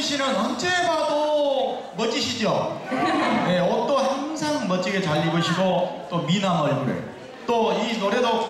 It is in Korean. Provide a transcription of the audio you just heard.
씨는 언제 봐도 멋지시죠? 네, 옷도 항상 멋지게 잘 입으시고 또 미남 얼굴에 또 이 노래도